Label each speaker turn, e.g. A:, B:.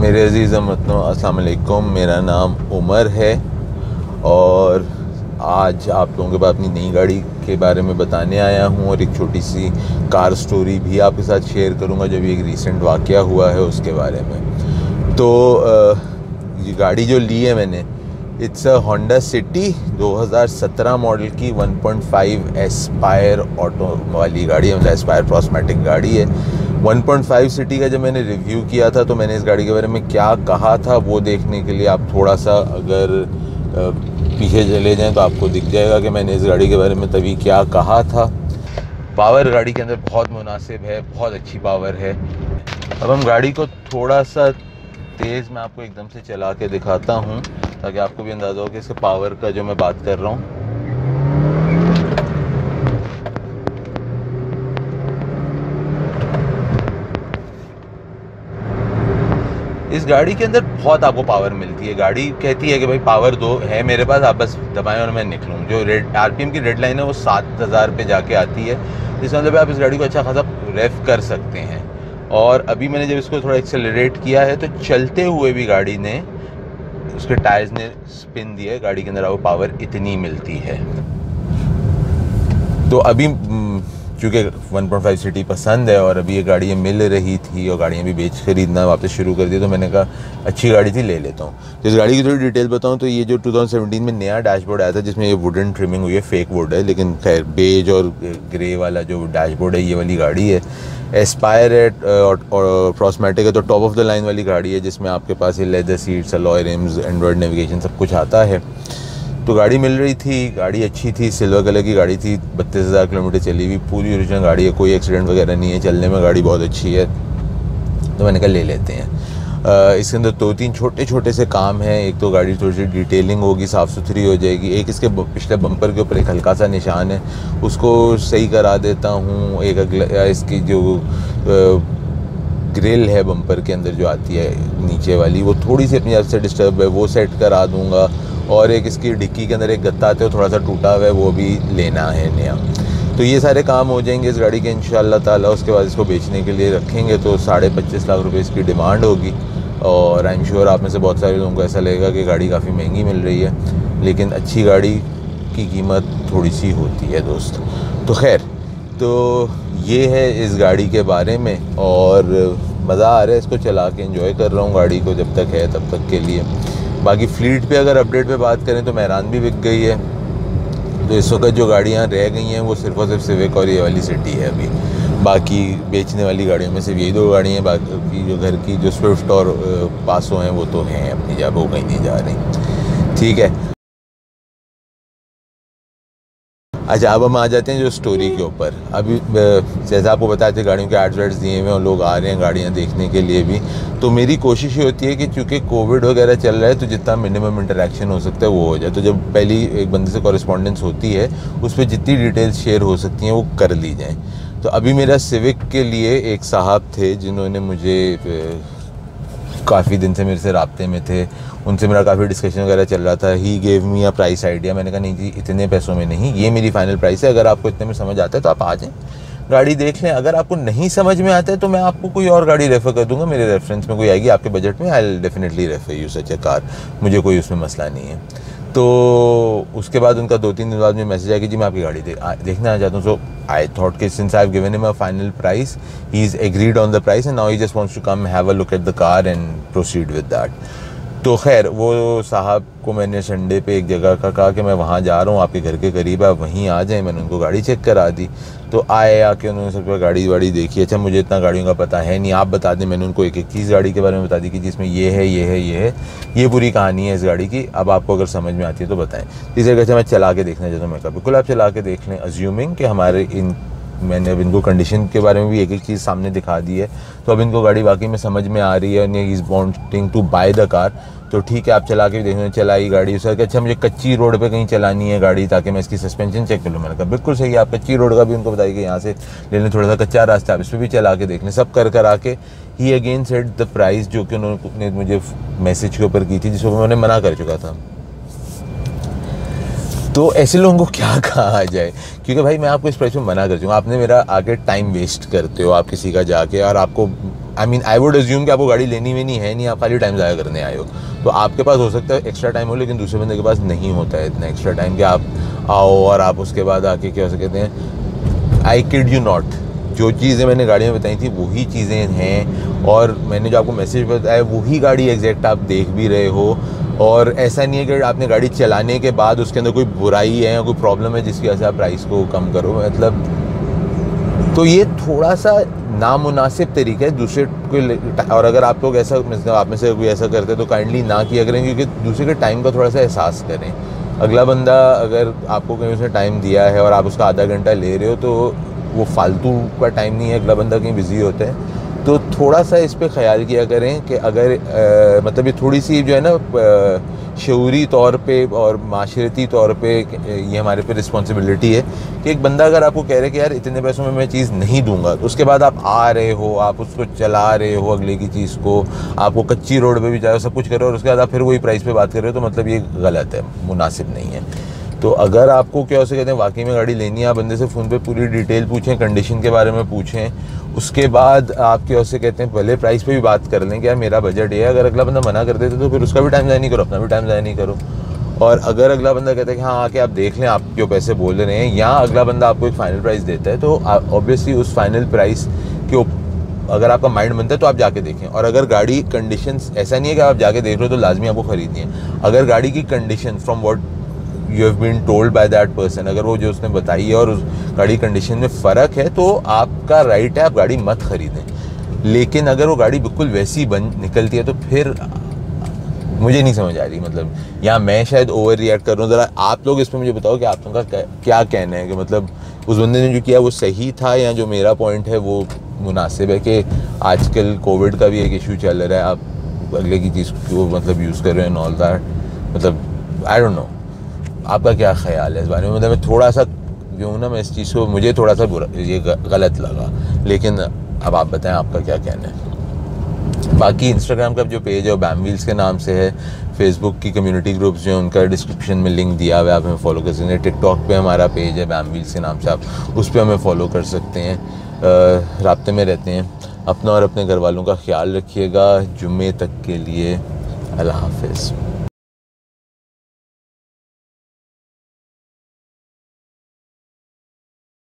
A: मेरे अजीज़ वतनों, अस्सलाम वालेकुम। मेरा नाम उमर है और आज आप लोगों के पास अपनी नई गाड़ी के बारे में बताने आया हूँ और एक छोटी सी कार स्टोरी भी आपके साथ शेयर करूँगा जो भी एक रीसेंट वाक़या हुआ है उसके बारे में। तो ये गाड़ी जो ली है मैंने, it's a Honda City 2017 model की 1.5 एस्पायर ऑटो वाली गाड़ी है, मतलब एस्पायर प्रोस्मेटिक गाड़ी है। 1.5 सिटी का जब मैंने रिव्यू किया था तो मैंने इस गाड़ी के बारे में क्या कहा था वो देखने के लिए आप थोड़ा सा अगर पीछे चले जाएं तो आपको दिख जाएगा कि मैंने इस गाड़ी के बारे में तभी क्या कहा था। पावर गाड़ी के अंदर बहुत मुनासिब है, बहुत अच्छी पावर है। अब हम गाड़ी को थोड़ा सा तेज़ मैं आपको एकदम से चला के दिखाता हूँ ताकि आपको भी अंदाज़ा हो कि इसके पावर का जो मैं बात कर रहा हूँ। इस गाड़ी के अंदर बहुत आपको पावर मिलती है। गाड़ी कहती है कि भाई पावर दो है मेरे पास, आप बस दबाएं और मैं निकलूँ। जो रेड आरपीएम की रेड लाइन है वो 7000 पे जाके आती है। इस मतलब आप इस गाड़ी को अच्छा खासा रेफ कर सकते हैं। और अभी मैंने जब इसको थोड़ा एक्सेलरेट किया है तो चलते हुए भी गाड़ी ने, उसके टायर्स ने स्पिन दिया है, गाड़ी के अंदर आपको पावर इतनी मिलती है। तो अभी चूँकि 1.5 सिटी पसंद है और अभी ये गाड़ियाँ मिल रही थी और गाड़ियाँ भी बेच खरीदना वापस शुरू कर दी, तो मैंने कहा अच्छी गाड़ी थी, ले लेता हूँ। तो इस गाड़ी की थोड़ी डिटेल बताऊँ तो ये जो 2017 में नया डैशबोर्ड आया था जिसमें ये वुडन ट्रिमिंग हुई है, फेक वुड है, लेकिन खैर बेज और ग्रे वाला जो डैशबोर्ड है ये वाली गाड़ी है। एस्पायर है और प्रोस्मेटिक है तो टॉप ऑफ द लाइन वाली गाड़ी है जिसमें आपके पास ये leather seats, alloy rims, Android navigation सब कुछ आता है। तो गाड़ी मिल रही थी, गाड़ी अच्छी थी, सिल्वर कलर की गाड़ी थी, 32,000 किलोमीटर चली हुई, पूरी ओरिजिनल गाड़ी है, कोई एक्सीडेंट वगैरह नहीं है, चलने में गाड़ी बहुत अच्छी है। तो मैंने कहा ले लेते हैं। इसके अंदर 2-3 छोटे छोटे से काम हैं। एक तो गाड़ी थोड़ी सी डिटेलिंग होगी, साफ़ सुथरी हो जाएगी। एक इसके पिछले बम्पर के ऊपर एक हल्का सा निशान है, उसको सही करा देता हूँ। एक अगला इसकी जो ग्रिल है बम्पर के अंदर जो आती है नीचे वाली, वो थोड़ी सी अपनी तरफ से डिस्टर्ब है, वो सेट करा दूँगा। और एक इसकी डिक्की के अंदर एक गत्ता आता है थोड़ा सा टूटा हुआ है, वो भी लेना है नया। तो ये सारे काम हो जाएंगे इस गाड़ी के इंशाल्लाह ताला। उसके बाद इसको बेचने के लिए रखेंगे तो 25.5 लाख रुपए इसकी डिमांड होगी। और आई एम श्योर आप में से बहुत सारे लोगों को ऐसा लगेगा कि गाड़ी काफ़ी महंगी मिल रही है, लेकिन अच्छी गाड़ी की कीमत थोड़ी सी होती है दोस्त। तो खैर, तो ये है इस गाड़ी के बारे में और मज़ा आ रहा है इसको चला के, एंजॉय कर रहा हूँ गाड़ी को जब तक है तब तक के लिए। बाकी फ्लीट पे अगर अपडेट पे बात करें तो मेहरान भी बिक गई है। तो इस वक्त जो गाड़ियाँ रह गई हैं वो सिर्फ और सिर्फ सिविक और ये वाली सिटी है अभी। बाकी बेचने वाली गाड़ियों में सिर्फ यही 2 गाड़ियाँ हैं। बाकी जो घर की जो स्विफ्ट और पासो हैं वो तो हैं अपनी जगह, वो कहीं नहीं जा रही। ठीक है, अच्छा अब हम आ जाते हैं जो स्टोरी के ऊपर। अभी जैसा आपको बताया थे गाड़ियों के एड्स दिए हुए हैं और लोग आ रहे हैं गाड़ियाँ देखने के लिए भी। तो मेरी कोशिश ये होती है कि चूँकि कोविड वगैरह चल रहा है तो जितना मिनिमम इंटरेक्शन हो सकता है वो हो जाए। तो जब पहली एक बंदे से कॉरेस्पॉन्डेंस होती है उस पर जितनी डिटेल्स शेयर हो सकती हैं वो कर ली जाएँ। तो अभी मेरा सिविक के लिए एक साहब थे जिन्होंने मुझे काफ़ी दिन से मेरे से राब्ते में थे, उनसे मेरा काफ़ी डिस्कशन वगैरह चल रहा था। He gave me a price idea. मैंने कहा नहीं जी इतने पैसों में नहीं, ये मेरी फाइनल प्राइस है, अगर आपको इतने में समझ आता है तो आप आ जाएं, गाड़ी देख लें। अगर आपको नहीं समझ में आता है तो मैं आपको कोई और गाड़ी रेफ़र कर दूंगा, मेरे रेफरेंस में कोई आएगी आपके बजट में, I will definitely refer you such a car, मुझे कोई उसमें मसला नहीं है। तो उसके बाद उनका 2-3 दिन बाद में मैसेज आया कि जी मैं आपकी गाड़ी देखना आ जाता हूँ। सो आई थॉट कि since I have given him a final price, he is agreed on the price and now he just wants to come have a look at the car and proceed with that. तो खैर वो साहब को मैंने Sunday पे एक जगह का कहा कि मैं वहाँ जा रहा हूँ, आपके घर के करीब है, आप वहीं आ जाएं। मैंने उनको गाड़ी चेक करा दी। तो आए आके उन्होंने सब गाड़ी वाड़ी देखी। अच्छा मुझे इतना गाड़ियों का पता है नहीं, आप बता दें। मैंने उनको एक एक चीज़ गाड़ी के बारे में बता दी कि जिसमें ये है ये है ये है, ये पूरी कहानी है इस गाड़ी की, अब आपको अगर समझ में आती है तो बताएं। तीसरे कहते मैं चला के देखना चाहता हूँ। मैं कहा बिल्कुल आप चला के देख लें, अज्यूमिंग कि हमारे मैंने अब इनको कंडीशन के बारे में भी एक एक चीज़ सामने दिखा दी है तो अब इनको गाड़ी वाकई में समझ में आ रही है और he is wanting to buy the car. तो ठीक है आप चला के देखना। चलाई गाड़ी, उसका अच्छा मुझे कच्ची रोड पे कहीं चलानी है गाड़ी ताकि मैं इसकी सस्पेंशन चेक कर लूँ। मैंने कहा बिल्कुल सही है, आप कच्ची रोड का भी उनको बताइए कि यहाँ से ले लें, थोड़ा सा कच्चा रास्ता, आप इस पर भी चला के देख लें। सब कर कर आके ही अगेन सेट द प्राइस जो कि उन्होंने मुझे मैसेज के ऊपर की थी, जिसको उन्होंने मना कर चुका था। तो ऐसे लोगों को क्या कहा जाए, क्योंकि भाई मैं आपको इस प्राइस में मना कर दूँगा, आपने मेरा आगे टाइम वेस्ट करते हो आप किसी का जाके, और आपको I mean I would assume कि आपको गाड़ी लेनी वेनी है नहीं, आप खाली टाइम ज़ाया करने आए हो। तो आपके पास हो सकता है एक्स्ट्रा टाइम हो, लेकिन दूसरे बंदे के पास नहीं होता है इतना एक्स्ट्रा टाइम कि आप आओ और आप उसके बाद आके क्या हो कहते हैं, आई किड यू नॉट, जो चीज़ें मैंने गाड़ी में बताई थी वही चीज़ें हैं, और मैंने जो आपको मैसेज बताया वही गाड़ी एग्जैक्ट आप देख भी रहे हो। और ऐसा नहीं है कि आपने गाड़ी चलाने के बाद उसके अंदर कोई बुराई है या कोई प्रॉब्लम है जिसकी वजह से आप प्राइस को कम करो, मतलब। तो ये थोड़ा सा नामुनासिब तरीका है दूसरे को, और अगर आप लोग ऐसा, मतलब आप में से कोई ऐसा करते हैं तो काइंडली ना किया करें, क्योंकि दूसरे के टाइम का थोड़ा सा एहसास करें। अगला बंदा अगर आपको कहीं उसने टाइम दिया है और आप उसका आधा घंटा ले रहे हो तो वो फालतू का टाइम नहीं है, अगला बंदा कहीं बिजी होता है। तो थोड़ा सा इस पे ख्याल किया करें कि अगर मतलब ये थोड़ी सी जो है ना शऊरी तौर पे और माशरती तौर पे ये हमारे पे रिस्पॉन्सिबिलिटी है कि एक बंदा अगर आपको कह रहे कि यार इतने पैसों में मैं चीज़ नहीं दूंगा, तो उसके बाद आप आ रहे हो, आप उसको चला रहे हो अगले की चीज़ को, आपको कच्ची रोड पे भी जाओ, सब कुछ करो, और उसके बाद आप फिर वही प्राइस पे बात कर रहे हो, तो मतलब ये गलत है, मुनासिब नहीं है। तो अगर आपको क्या हो कहते हैं वाकई में गाड़ी लेनी है, आप बंदे से फ़ोन पे पूरी डिटेल पूछें, कंडीशन के बारे में पूछें, उसके बाद आप क्या हो कहते हैं पहले प्राइस पे भी बात कर लें कि यार मेरा बजट ये है। अगर अगला बंदा मना कर देते तो फिर उसका भी टाइम ज़ाया नहीं करो, अपना भी टाइम ज़ाया नहीं करो। और अगर अगला बंदा कहता है कि हाँ आके आप देख लें आप क्यों पैसे बोल रहे हैं, या अगला बंदा आपको एक फ़ाइनल प्राइस देता है, तो ऑब्वियसली उस फाइनल प्राइस के अगर आपका माइंड बनता है तो आप जाके देखें। और अगर गाड़ी कंडीशंस, ऐसा नहीं है कि आप जाके देख रहे हो तो लाजमी आपको ख़रीदनी है, अगर गाड़ी की condition from what you have been told by that person, अगर वो जो उसने बताई है और उस गाड़ी कंडीशन में फ़र्क है, तो आपका राइट है, आप गाड़ी मत ख़रीदें। लेकिन अगर वो गाड़ी बिल्कुल वैसी बन निकलती है तो फिर मुझे नहीं समझ आ रही, मतलब यहाँ मैं शायद ओवर रिएक्ट कर रहा हूँ। ज़रा आप लोग इसमें मुझे बताओ कि आप लोगों का क्या कहना है, कि मतलब उस बंदे ने जो किया वो सही था, या जो मेरा पॉइंट है वो मुनासिब है कि आजकल कोविड का भी एक इशू चल रहा है, आप अगले की चीज़ को मतलब यूज़ कर रहे हैं ऑल दैट, मतलब आई डोंट नो आपका क्या ख्याल है इस बारे में। मतलब मैं थोड़ा सा जो हूँ ना, मैं इस चीज़ को, मुझे थोड़ा सा बुरा, ये गलत लगा, लेकिन अब आप बताएं आपका क्या कहना है। बाकी इंस्टाग्राम का जो पेज है वो बैम व्हील्स के नाम से है, फेसबुक की कम्युनिटी ग्रुप्स जो हैं उनका डिस्क्रिप्शन में लिंक दिया हुआ है, आप हमें फॉलो कर सकते हैं। टिकटॉक पे हमारा पेज है बैम व्हील्स के नाम से, आप उस पर हमें फॉलो कर सकते हैं। राब्ते में रहते हैं। अपना और अपने घर वालों का ख्याल रखिएगा। जुम्मे तक के लिए अल्लाह हाफ़िज़।